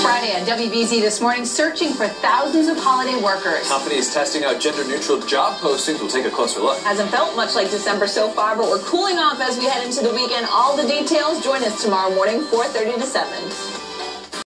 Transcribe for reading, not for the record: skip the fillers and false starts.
Friday at WBZ this morning, searching for thousands of holiday workers. Companies testing out gender-neutral job postings. We'll take a closer look. Hasn't felt much like December so far, but we're cooling off as we head into the weekend. All the details, join us tomorrow morning, 4:30 to 7.